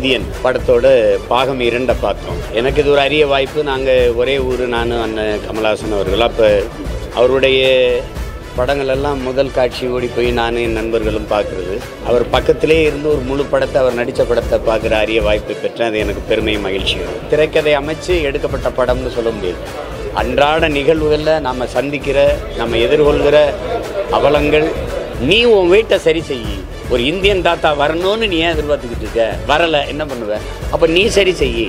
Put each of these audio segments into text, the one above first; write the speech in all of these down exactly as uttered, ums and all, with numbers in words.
Indian படத்தோட பாகம் இரண்ட பார்த்தோம். எனக்கு இது ஒரு அரிய வாய்ப்பு. நாங்கள் ஒரே ஊர், நான் அண்ணன் கமலஹாசன் அவர்கள். அப்போ அவருடைய படங்கள் எல்லாம் முதல் காட்சி ஓடி போய் நான் என் நண்பர்களும் பார்க்குறது, அவர் பக்கத்திலே இருந்து ஒரு முழு படத்தை, அவர் நடித்த படத்தை பார்க்குற அரிய வாய்ப்பை பெற்றேன். அது எனக்கு பெருமையும் மகிழ்ச்சியும். திரைக்கதை அமைச்சு எடுக்கப்பட்ட படம்னு சொல்ல முடியாது. அன்றாட நிகழ்வுகளில் நாம் சந்திக்கிற, நம்ம எதிர்கொள்கிற அவலங்கள், நீ உன் வீட்டை சரி செய்யி. ஒரு இந்தியன் தாத்தா வரணும்னு நீ ஏன் எதிர்பார்த்துக்கிட்டு இருக்க? வரலை, என்ன பண்ணுவ? அப்போ நீ சரி செய்யி.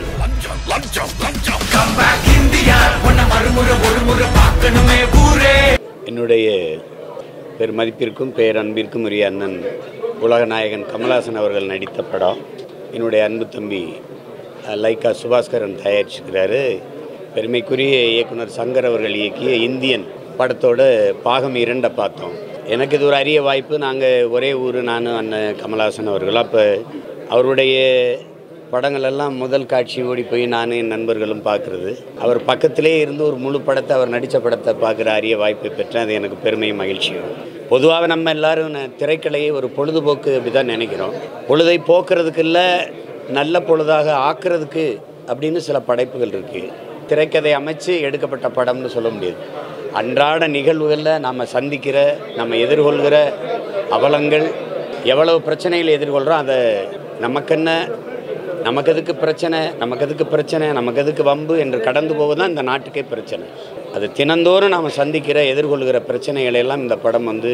என்னுடைய பெருமதிப்பிற்கும் பேரன்பிற்கும் உரிய அண்ணன் உலகநாயகன் கமலஹாசன் அவர்கள் நடித்த படம். என்னுடைய அன்பு தம்பி லைக்கா சுபாஸ்கரன் தயாரிச்சிருக்கிறாரு. பெருமைக்குரிய இயக்குனர் சங்கர் அவர்கள் இயக்கிய இந்தியன் படத்தோட பாகம் இரண்ட பார்த்தோம். எனக்கு இது ஒரு அரிய வாய்ப்பு. நாங்கள் ஒரே ஊர், நான் அண்ணன் கமலஹாசன் அவர்கள். அப்போ அவருடைய படங்கள் எல்லாம் முதல் காட்சி ஓடி போய் நான் என் நண்பர்களும் பார்க்குறது, அவர் பக்கத்திலே இருந்து ஒரு முழு படத்தை, அவர் நடித்த படத்தை பார்க்குற அரிய வாய்ப்பை பெற்றேன். அது எனக்கு பெருமையும் மகிழ்ச்சியும். பொதுவாக நம்ம எல்லோரும் திரைக்கலையை ஒரு பொழுதுபோக்கு அப்படி தான் நினைக்கிறோம். பொழுதை போக்குறதுக்கு இல்லை, நல்ல பொழுதாக ஆக்குறதுக்கு அப்படின்னு சில படைப்புகள் இருக்குது. திரைக்கதை அமைச்சு எடுக்கப்பட்ட படம்னு சொல்ல முடியாது. அன்றாட நிகழ்வுகளில் நாம் சந்திக்கிற, நம்ம எதிர்கொள்கிற அவலங்கள், எவ்வளவு பிரச்சனைகளை எதிர்கொள்கிறோம், அதை நமக்கென்ன, நமக்கு எதுக்கு பிரச்சனை, நமக்கு எதுக்கு பிரச்சனை, நமக்கு எதுக்கு வம்பு என்று கடந்து போவதுதான் இந்த நாட்டுக்கே பிரச்சனை. அது தினந்தோறும் நாம் சந்திக்கிற, எதிர்கொள்கிற பிரச்சனைகளை எல்லாம் இந்த படம் வந்து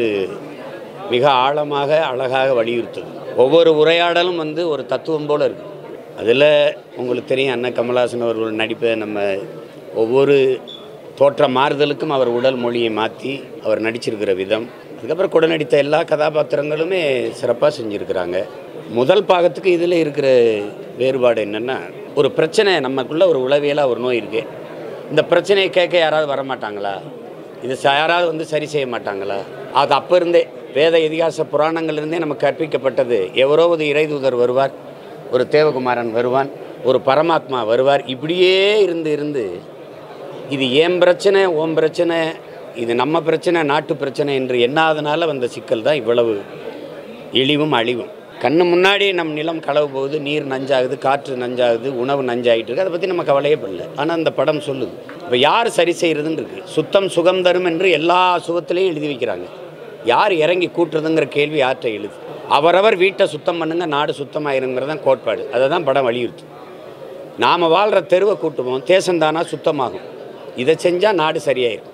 மிக ஆழமாக, அழகாக வலியுறுத்துது. ஒவ்வொரு உரையாடலும் வந்து ஒரு தத்துவம் போல் இருக்குது. அதில் உங்களுக்கு தெரியும், அண்ணன் கமலஹாசன் அவர்கள் நடிப்பை, நம்ம ஒவ்வொரு தோற்ற மாறுதலுக்கும் அவர் உடல் மொழியை மாற்றி அவர் நடிச்சிருக்கிற விதம், அதுக்கப்புறம் கூட நடித்த எல்லா கதாபாத்திரங்களுமே சிறப்பாக செஞ்சுருக்கிறாங்க. முதல் பாகத்துக்கு இதில் இருக்கிற வேறுபாடு என்னென்னா, ஒரு பிரச்சனை நமக்குள்ளே, ஒரு உளவியலாக ஒரு நோய் இருக்குது. இந்த பிரச்சனையை கேட்க யாராவது வரமாட்டாங்களா? இது யாராவது வந்து சரி செய்ய மாட்டாங்களா? அது அப்போ இருந்தே வேத இதிகாச புராணங்கள்லேருந்தே நமக்கு கற்பிக்கப்பட்டது. எவரோ ஒரு இறைதூதர் வருவார், ஒரு தேவகுமாரன் வருவான், ஒரு பரமாத்மா வருவார். இப்படியே இருந்து இருந்து இது ஏன் பிரச்சனை, ஓம் பிரச்சனை, இது நம்ம பிரச்சனை, நாட்டு பிரச்சனை என்று எண்ணாதனால வந்த சிக்கல் தான் இவ்வளவு இழிவும் அழிவும். கண்ணு முன்னாடி நம் நிலம் களவு போகுது, நீர் நஞ்சாகுது, காற்று நஞ்சாகுது, உணவு நஞ்சாகிட்டு இருக்குது. அதை பற்றி நம்ம கவலையே படல. ஆனால் அந்த படம் சொல்லுது, இப்போ யார் சரி செய்கிறதுன்னு இருக்குது. சுத்தம் சுகம் தரும் என்று எல்லா சுகத்திலையும் எழுதி வைக்கிறாங்க. யார் இறங்கி கூட்டுறதுங்கிற கேள்வி யார்கிட்ட எழுது? அவரவர் வீட்டை சுத்தம் பண்ணுங்க, நாடு சுத்தமாயிருங்கிறதான் கோட்பாடு. அதை தான் படம் வலியுறுத்து. நாம் வாழ்கிற தெருவை கூட்டுவோம், தேசந்தானா சுத்தமாகும். இதை செஞ்சால் நாடு சரியாயிருக்கும்.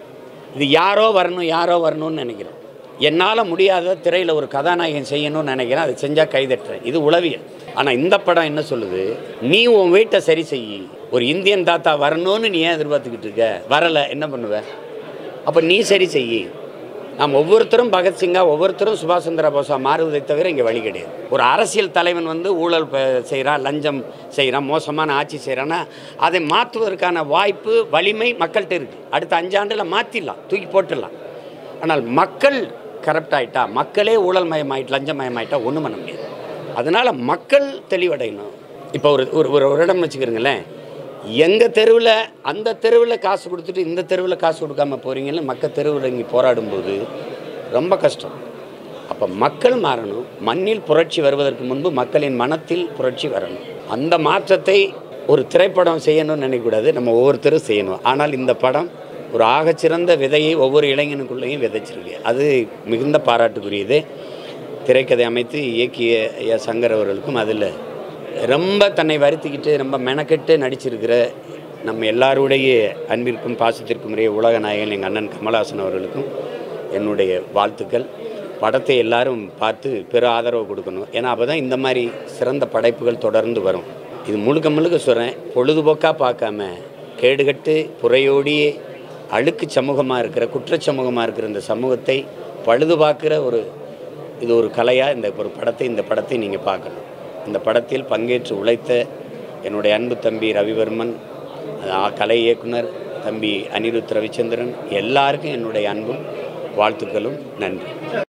இது யாரோ வரணும், யாரோ வரணும்னு நினைக்கிறோம். என்னால் முடியாத திரையில் ஒரு கதாநாயகன் செய்யணும்னு நினைக்கிறேன், அதை செஞ்சால் கைதட்டுறேன். இது உளவியல். ஆனால் இந்த படம் என்ன சொல்லுது? நீ உன் வீட்டை சரி செய்யி. ஒரு இந்தியன் தாத்தா வரணும்னு நீ ஏன் எதிர்பார்த்துக்கிட்டு இருக்க? வரலை, என்ன பண்ணுவ? அப்போ நீ சரி செய்யி. நாம் ஒவ்வொருத்தரும் பகத்சிங்கா, ஒவ்வொருத்தரும் சுபாஷ் சந்திர போஸா மாறுவதை தவிர இங்கே வழி கிடையாது. ஒரு அரசியல் தலைவன் வந்து ஊழல் செய்கிறான், லஞ்சம் செய்கிறான், மோசமான ஆட்சி செய்கிறான்னா அதை மாற்றுவதற்கான வாய்ப்பு, வலிமை மக்கள்கிட்ட இருக்குது. அடுத்த அஞ்சாண்டில் மாற்றிடலாம், தூக்கி போட்டுடலாம். ஆனால் மக்கள் கரப்ட் ஆகிட்டா, மக்களே ஊழல் மயமாயிட்டு, லஞ்சமயமாயிட்டா ஒன்றும் பண்ண முடியாது. அதனால் மக்கள் தெளிவடையணும். இப்போ ஒரு ஒரு ஒரு இடம் வச்சுக்கிறீங்களேன், எங்கள் தெருவில் அந்த தெருவில் காசு கொடுத்துட்டு இந்த தெருவில் காசு கொடுக்காம போகிறீங்கன்னு மக்கள் தெருவில் இங்கே போராடும்போது ரொம்ப கஷ்டம். அப்போ மக்கள் மாறணும். மண்ணில் புரட்சி வருவதற்கு முன்பு மக்களின் மனத்தில் புரட்சி வரணும். அந்த மாற்றத்தை ஒரு திரைப்படம் செய்யணும்னு நினைக்கக்கூடாது, நம்ம ஒவ்வொருத்தரும் செய்யணும். ஆனால் இந்த படம் ஒரு ஆகச்சிறந்த விதையை ஒவ்வொரு இளைஞனுக்குள்ளேயும் விதைச்சிருக்கு. அது மிகுந்த பாராட்டுக்குரியது. திரைக்கதை அமைத்து இயக்கிய ஐயா சங்கர் அவர்களுக்கும், அதில் ரொம்ப தன்னை வருத்திக்கிட்டு ரொம்ப மெனக்கெட்டு நடிச்சிருக்கிற நம்ம எல்லாருடைய அன்பிற்கும் பாசத்திற்கும் உரிய உலக நாயகன் எங்கள் அண்ணன் கமலஹாசன் அவர்களுக்கும் என்னுடைய வாழ்த்துக்கள். படத்தை எல்லாரும் பார்த்து பெரு ஆதரவு கொடுக்கணும். ஏன்னா அப்போ தான் இந்த மாதிரி சிறந்த படைப்புகள் தொடர்ந்து வரும். இது முழுக்க முழுக்க சொல்கிறேன், பொழுதுபோக்காக பார்க்காம கேடுகட்டு புறையோடியே அழுக்கு சமூகமாக இருக்கிற, குற்ற சமூகமாக இருக்கிற இந்த சமூகத்தை பழுது பார்க்குற ஒரு இது ஒரு கலையாக இந்த ஒரு படத்தை இந்த படத்தை நீங்கள் பார்க்கணும். இந்த படத்தில் பங்கேற்று உழைத்த என்னுடைய அன்பு தம்பி ரவிவர்மன், கலை இயக்குனர் தம்பி அனிருத் ரவிச்சந்திரன், எல்லாருக்கும் என்னுடைய அன்பும் வாழ்த்துக்களும். நன்றி.